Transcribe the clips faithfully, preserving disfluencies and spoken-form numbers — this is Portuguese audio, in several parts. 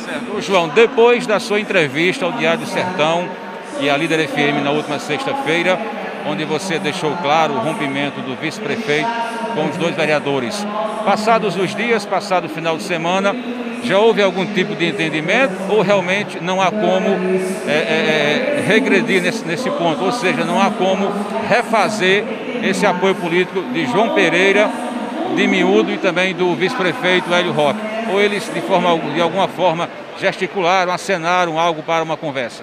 Certo. Ô, João, depois da sua entrevista ao Diário do Sertão e à Líder F M na última sexta-feira, onde você deixou claro o rompimento do vice-prefeito com os dois vereadores, passados os dias, passado o final de semana, já houve algum tipo de entendimento ou realmente não há como é, é, é, regredir nesse, nesse ponto? Ou seja, não há como refazer esse apoio político de João Pereira, de Miúdo e também do vice-prefeito Hélio Roque? Ou eles de, forma, de alguma forma gesticularam, acenaram algo para uma conversa?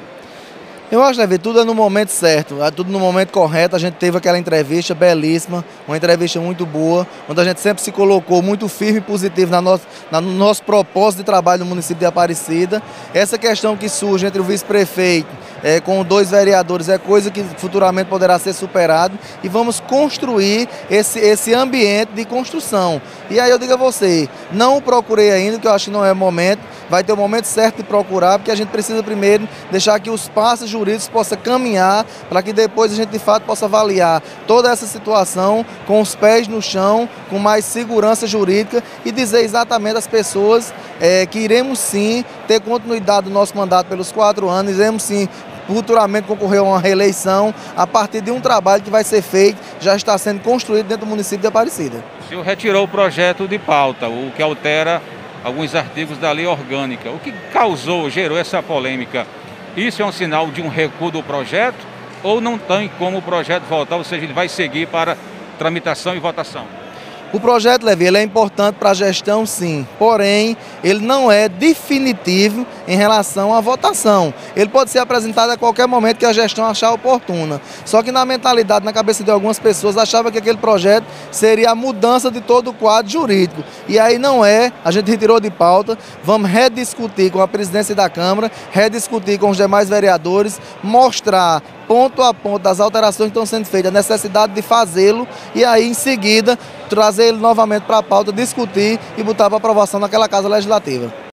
Eu acho, Davi, tudo é no momento certo, é tudo no momento correto. A gente teve aquela entrevista belíssima, uma entrevista muito boa, onde a gente sempre se colocou muito firme e positivo na nosso, na, no nosso propósito de trabalho no município de Aparecida. Essa questão que surge entre o vice-prefeito é, com dois vereadores é coisa que futuramente poderá ser superado e vamos construir esse, esse ambiente de construção. E aí eu digo a você, não procurei ainda, que eu acho que não é o momento, vai ter o momento certo de procurar, porque a gente precisa primeiro deixar que os passos jurídicos possam caminhar para que depois a gente de fato possa avaliar toda essa situação com os pés no chão, com mais segurança jurídica e dizer exatamente às pessoas é, que iremos sim ter continuidade do nosso mandato pelos quatro anos, iremos sim futuramente concorrer a uma reeleição a partir de um trabalho que vai ser feito, já está sendo construído dentro do município de Aparecida. O senhor retirou o projeto de pauta, o que altera alguns artigos da lei orgânica. O que causou, gerou essa polêmica? Isso é um sinal de um recuo do projeto ou não tem como o projeto voltar, ou seja, ele vai seguir para tramitação e votação? O projeto, Levi, ele é importante para a gestão, sim, porém, ele não é definitivo em relação à votação. Ele pode ser apresentado a qualquer momento que a gestão achar oportuna. Só que na mentalidade, na cabeça de algumas pessoas, achava que aquele projeto seria a mudança de todo o quadro jurídico. E aí não é, a gente retirou de pauta, vamos rediscutir com a presidência da Câmara, rediscutir com os demais vereadores, mostrar ponto a ponto das alterações que estão sendo feitas, a necessidade de fazê-lo e aí em seguida trazer ele novamente para a pauta, discutir e botar para aprovação naquela casa legislativa.